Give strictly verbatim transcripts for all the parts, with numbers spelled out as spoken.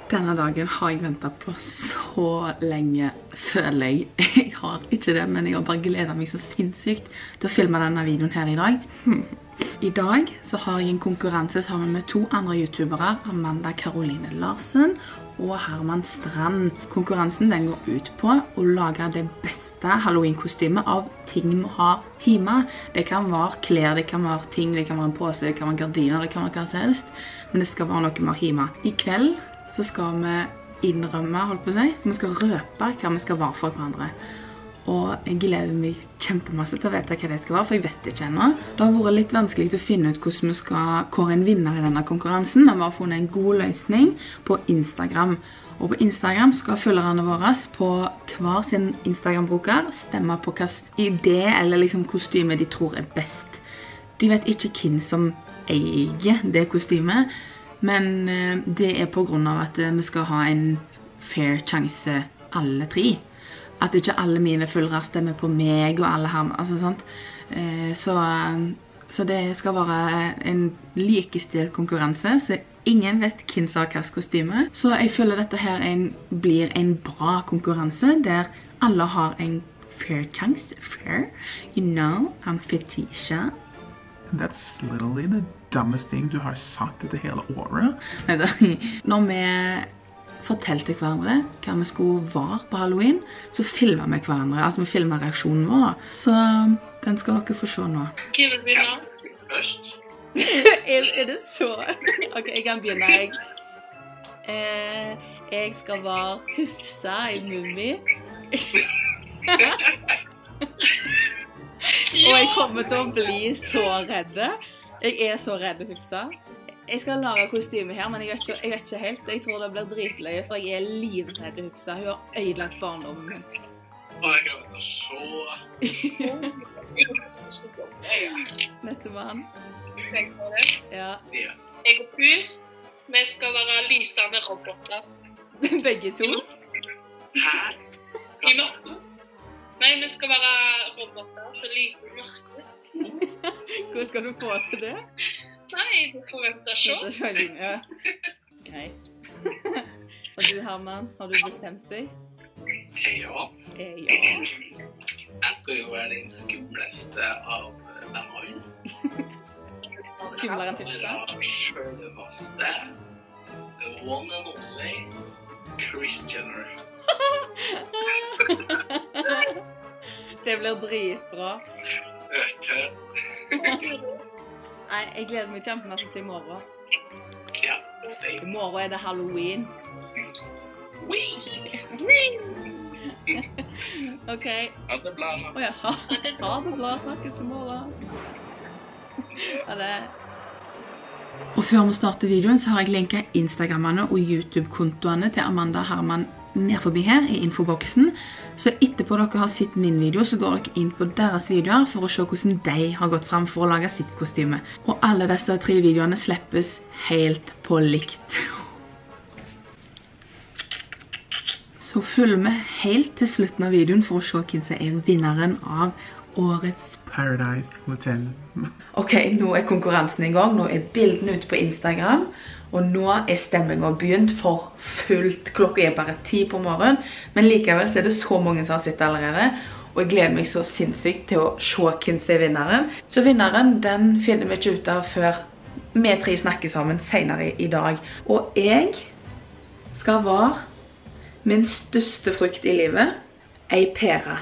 Denne dagen har jeg ventet på så lenge, føler jeg. Jeg har ikke det, men jeg har bare gledet meg så sinnssykt til å filme denne videoen her i dag. I dag så har jeg en konkurranse sammen med to andre youtubere, Amanda Caroline Larsen og Herman Strand. Konkurransen den går ut på å lage det beste Halloween-kostymet av ting vi har hjemme. Det kan være klær, det kan være ting, det kan være en pose, det kan være gardiner, det kan være hva som helst. Men det skal være noe vi har hjemme. I kveld så skal vi innrømme, holdt på å si, vi skal røpe hva vi skal være for hverandre. Og jeg gleder meg kjempemasse til å vite hva det skal være, for jeg vet ikke ennå. Det har vært litt vanskelig å finne ut hvordan vi skal kåre en vinner i denne konkurransen, men vi har funnet en god løsning på Instagram. Og på Instagram skal følgerne våre på hver sin Instagram-bruker stemme på hvilken idé eller liksom kostyme de tror er best. De vet ikke hvem som eier det kostymet, men det er på grunn av at vi skal ha en fair sjanse alle tre. At ikke alle mine følgere stemmer på meg og alle her, altså sånt. Så, så det skal være en likestilt konkurranse, så ingen vet hvem som har hvilket kostyme. Så jeg føler dette her en, blir en bra konkurranse, der alle har en fair sjanse. Fair, you know, I'm Fetisha. That's literally the dumbest thing du har sagt etter hele året. Når vi fortalte hverandre hva vi skulle være på Halloween, så filmet vi hverandre. Altså vi filmet reaksjonen vår da. Så den skal dere få se nå. Hva vil vi da? Først. er, er det så? Ok, jeg kan begynne jeg. Eh, jeg skal være Hufsa i Mummi. Og jeg kommer til å bli så redde. Jeg er så redd Hufsa. Jeg skal lage kostyme her, men jeg vet, ikke, jeg vet ikke helt. Jeg tror det blir dritløye, for jeg er livredd Hufsa. Hun har ødelagt barndommen min. Og jeg kan vite så... Neste mann. Tenk på det. Ja. Jeg og Pus, vi skal være lysende roboter. Begge to? Hæ? I mørket? Nei, vi skal være roboter, så lyser i mørket. Hvordan skal du få til det? Nei, du får vente å se. Vente å se, ja. Greit. Og du, Herman, har du bestemt deg? Ja. Eh, ja. Jeg skal jo være den skumleste av dem alle. Skumlere enn Hufsa? Jeg skal være selveste, the one and only, Kris Jenner. Det blir dritbra. Vet Nei, jeg gleder meg kjempemasse til i morgen. Ja, I morgen er det Halloween. Ok. Ha det bra. Å ja, ha, ha det bra. Snakkes i morgen. Ha det. Og før vi starter videoen så har jeg linket Instagrammene og YouTube-kontoene til Amanda og Herman ned forbi her i infoboksen. Så etterpå dere har sett min video, så går dere inn på deres videoer for å se hvordan de har gått frem for å lage sitt kostyme. Og alle disse tre videoene slippes helt på likt. Så følg med helt til slutten av videoen for å se hvem som er vinneren av årets Paradise Hotel. Ok, nå er konkurransen i gang. Nå er bildene ute på Instagram. Og nå er stemmingen begynt for fullt. Klokka er bare ti på morgenen. Men likevel så er det så mange som har sett allerede. Og jeg gleder meg så sinnssykt til å se hvem som er vinneren. Så vinneren, den finner vi ikke ut av før vi tre snakker sammen senere i dag. Og jeg skal være min største frukt i livet. Ei pære.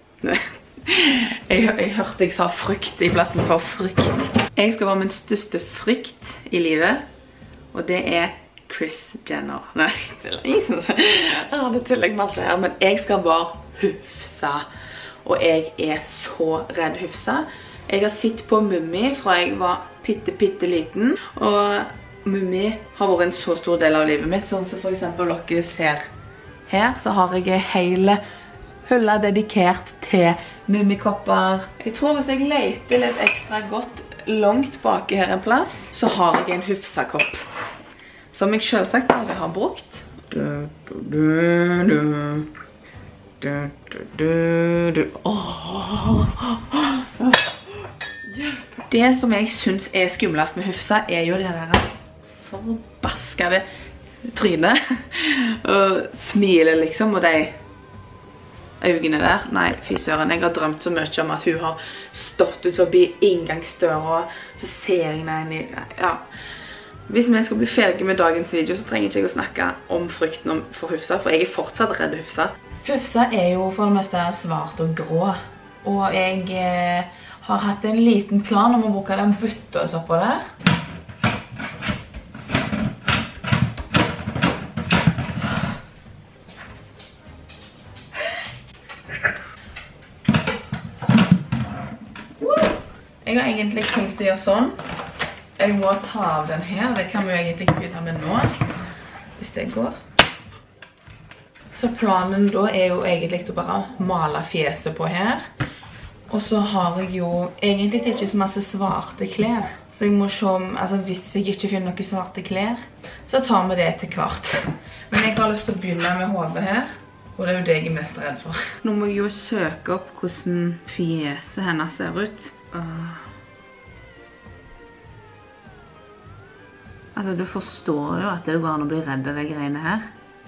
Jeg, jeg hørte jeg sa frukt i plassen for frukt. Jeg skal være min største frukt i livet. Og det er Kris Jenner. Nei, det tuller jeg masse her. Men jeg skal være Hufsa. Og jeg er så redd Hufsa. Jeg har sett på Mummi fra jeg var pitte, pitte liten. Og Mummi har vært en så stor del av livet mitt. Sånn som for eksempel dere ser her, så har jeg en hele hylle dedikert til Mummi-kopper. Jeg tror hvis jeg leter litt ekstra godt langt bak her en plass, så har jeg en Hufsa-kopp. Som jeg selvsagt aldri har brukt. Du, du, du, du. Du, du, du, du. Oh. Det som jeg synes er skumlest med Hufsa, er jo det der forbaskede trynet. Og smiler liksom, og de øynene der. Nei, fy søren, jeg har drømt så mye om at hun har stått ut forbi inngangsdøra, så ser jeg henne inn i, ja. Hvis vi skal bli ferdig med dagens video, så trenger ikke jeg å snakke om frykten for Hufsa, for jeg er fortsatt redd Hufsa. Hufsa er jo for det meste svart og grå, og jeg eh, har hatt en liten plan om å bruke den bytta oppå der. Jeg har egentlig tenkt å gjøre sånn. Jeg må ta av den her. Det kan vi jo egentlig begynne med nå, hvis det går. Så planen da er jo egentlig å bare male fjeset på her. Og så har jeg jo egentlig ikke så masse svarte klær. Så jeg må se om, altså hvis jeg ikke finner noen svarte klær, så tar vi det etter hvert. Men jeg har lyst til å begynne med hodet her. Og det er jo det jeg er mest redd for. Nå må jeg jo søke opp hvordan fjeset hennes ser ut. Uh. Altså, du forstår jo at det går an å bli redd av de greiene her.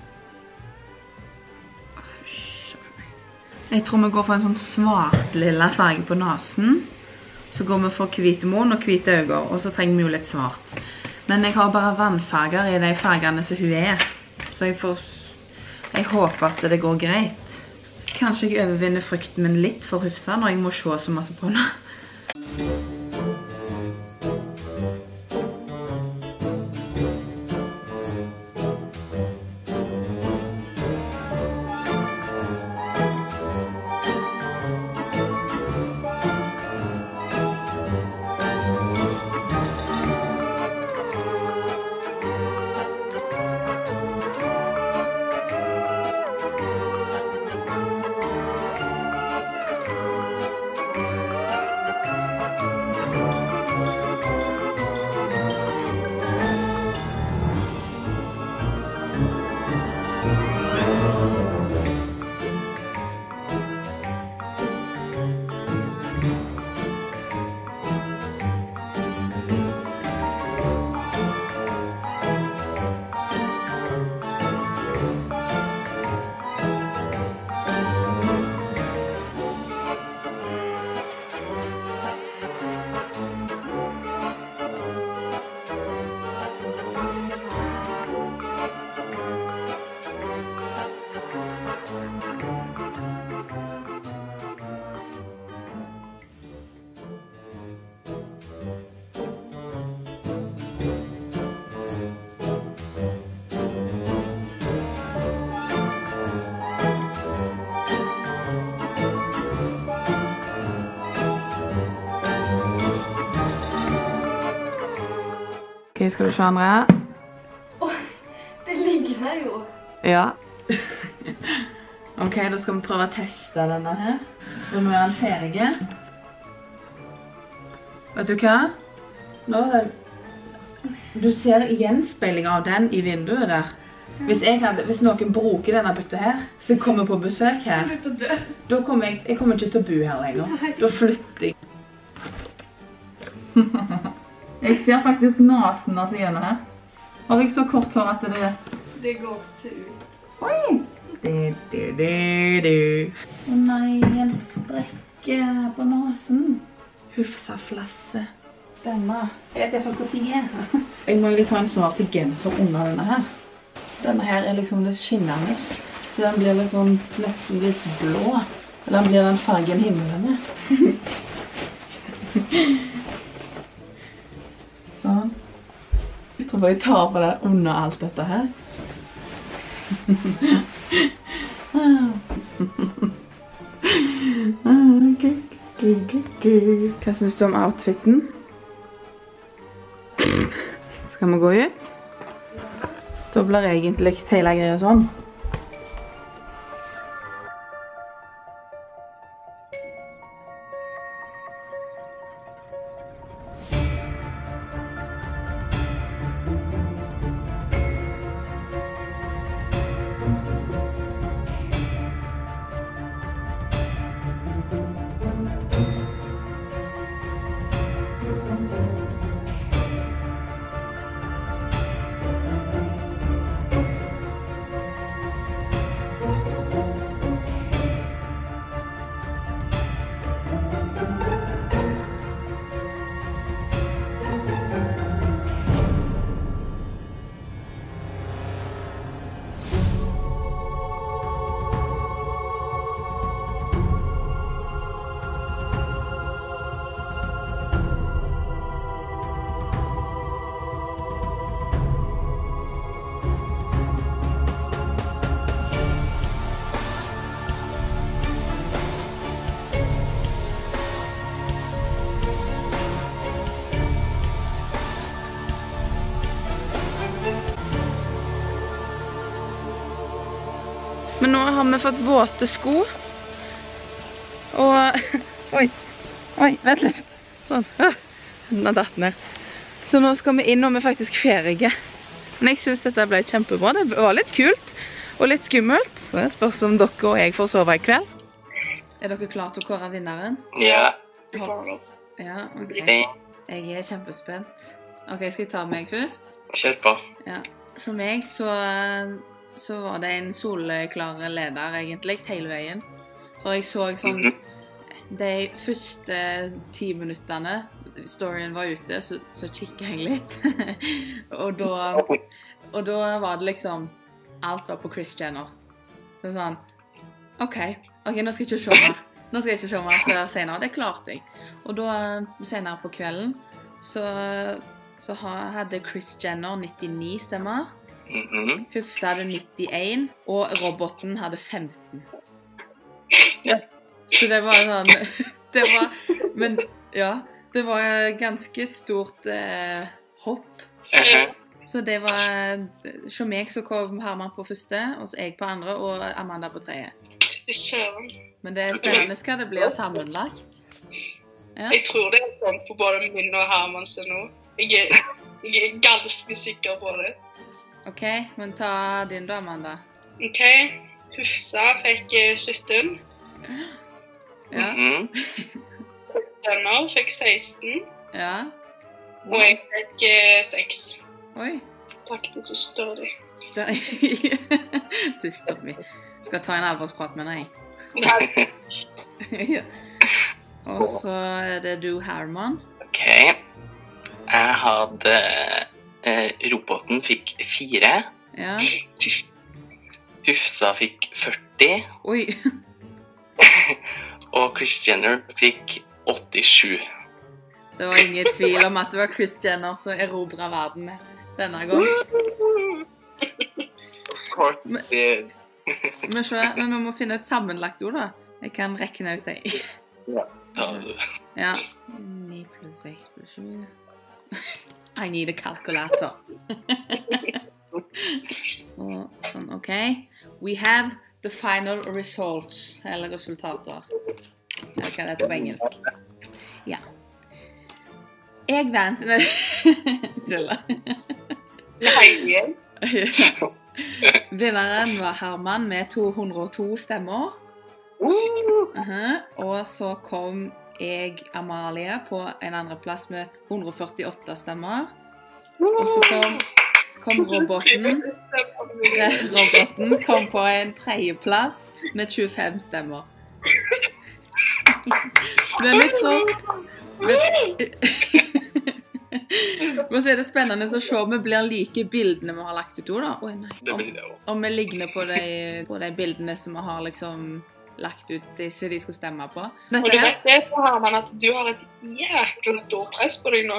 Jeg tror vi går for en sånn svart lilla farge på nasen. Så går vi for hvite munn og hvite øyne, og så trenger vi jo litt svart. Men jeg har bare vannfarger i de fargene som hun er. Så jeg, får, jeg håper at det går greit. Kanskje jeg overvinner frykten min litt for Hufsa når jeg må se så masse på henne. Ok, skal du se, Andrea? Åh, det ligger der jo. Ja. Ok, da skal vi prøve å teste denne her. Så nå er den ferdig. Vet du hva? Nå er det... Du ser gjenspeiling av den i vinduet der. Hvis, jeg hadde, hvis noen bruker denne bytta her, så kommer på besøk her, da kommer jeg, jeg kommer ikke til å bo her lenger. Da flytter jeg. Jeg ser faktisk nasen av siden her. Har jeg så kort hår at det... Det går ikke ut. Oi! Du, du, du, du. Å nei, en sprekke på nasen. Hufsa-flasse. Denne. Jeg vet i hvert fall hvor ting er. Jeg må litt ha en svart genser under denne her. Denne her er liksom det skinnende. Så den blir litt sånn, nesten litt blå. Den blir den fargen himmelen. Sånn. Jeg tror bare jeg tar på det under alt dette her. Hva synes du om outfiten? Skal vi gå ut? Da blir egentlig hele greia sånn. Men nå har vi fått våte sko. Og... Oi, oi, vent litt. Sånn. Den har datt ned. Så nå skal vi inn og vi er faktisk ferdige. Men jeg synes dette ble kjempebra. Det var litt kult og litt skummelt. Så jeg spørs om dere og jeg får sove i kveld. Er dere klare til å kåre vinneren? Ja. Ja, ok. Jeg er kjempespent. Ok, skal jeg ta meg først? Kjør på. Ja. For meg så, så var det en solklare leder egentlig, hele veien. For jeg så sånn, de første ti minuttene, storyen var ute, så, så kikket jeg litt. og, da, og da var det liksom, alt var på Kris Jenner. Så sånn, ok, ok, nå skal jeg ikke se mer. Nå skal jeg ikke se mer før senere, det klarte jeg. Og da, senere på kvelden, så, så hadde Kris Jenner nittini stemmer. Mm-hmm. Hufsa hadde nittien, og roboten hadde femten. Ja. Så det var sånn, det var, men ja, det var ganske stort eh, hopp. Uh-huh. Så det var, som meg så kom Herman på første, og så jeg på andre, og Amanda på tredje. Men det er spennende hva det blir sammenlagt. Ja. Jeg tror det er sånn på både min og Hermans nå. Jeg er, jeg er ganske sikker på det. Ok, men ta din da, Amanda. Ok, Hufsa fikk sytten. Ja. Mm-hmm. Jenner fikk seksten. Ja. Og jeg fikk seks. Oi. Takk til søster di. Søster mi. Skal ta en alvorsprat med deg. Ja. Og så er det du, Herman. Ok. Jeg hadde... Eh, roboten fikk fire. Ja. Hufsa fikk førti. Oi. Og Kris Jenner fikk åttisju. Det var ingen tvil om at det var Kris Jenner som erobret verden denne gang. Kort. Men, men, så, men vi må finne et sammenlagt ord da. Jeg kan regne ut det. Ja, ta du. Ja. ni pluss seks pluss sju. I need a calculator. Og sånn, ok. We have the final results, eller resultater. Eller hva er dette på engelsk? Ja. Jeg vant... Tulla. Nei, igjen. Vinneren var Herman med to hundre og to stemmer. Uh-huh. Og så kom jeg, Amalie, på en andre plass med hundre og førtiåtte stemmer. Og så kom, kom roboten. Roboten kom på en tredje plass med tjuefem stemmer. Men jeg tror... Men, men så er det spennende å se om vi blir like bildene vi har lagt ut da. Oi, nei. Om, om vi ligner på de, på de bildene som vi har liksom... lagt ut disse de skulle stemme på. Dette og du vet det, for Herman, at du har et jækla stor press på deg nå.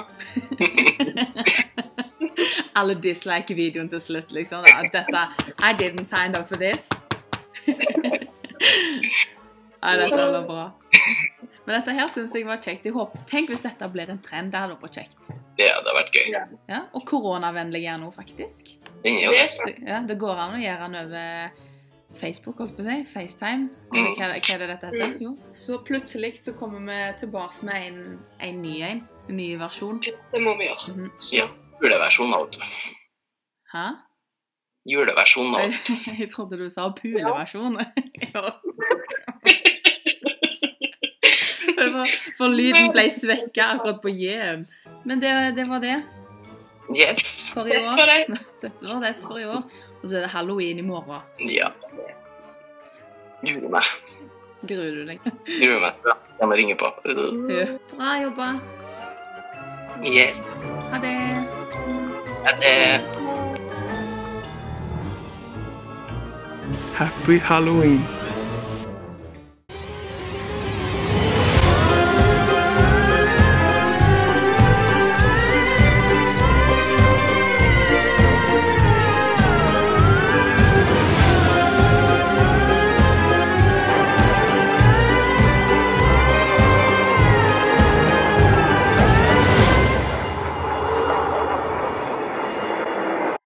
Alle dislike videoen til slutt, liksom. Dette, I didn't sign up for this. Nei, dette var bra. Men dette her synes jeg var kjekt. Jeg håper, tenk hvis dette blir en trend, det hadde vært kjekt. Ja, det har vært gøy. Ja, og koronavennlig er nå, faktisk. Det er jo det. Ja, det går an å gjøre den over... Facebook, holdt på å si, FaceTime. Hva, hva er det dette heter? Jo. Så plutselig så kommer vi tilbake med en, en ny en, en ny versjon. Det må vi gjøre. Mm-hmm. Ja, juleversjonen av det. Hæ? Juleversjonen av det. Jeg trodde du sa puleversjon. Ja. For lyden ble svekket akkurat på J-en. Men det, det var det. Yes. For i år. Dette var det. Dette var det for i år. Og så er det Halloween i morgen. Ja. Gruer meg. Gruer du deg? Gruer meg. Ja, jeg må ringe på. Ja. Bra jobba. Yes. Ha det. Ha det. Happy Halloween.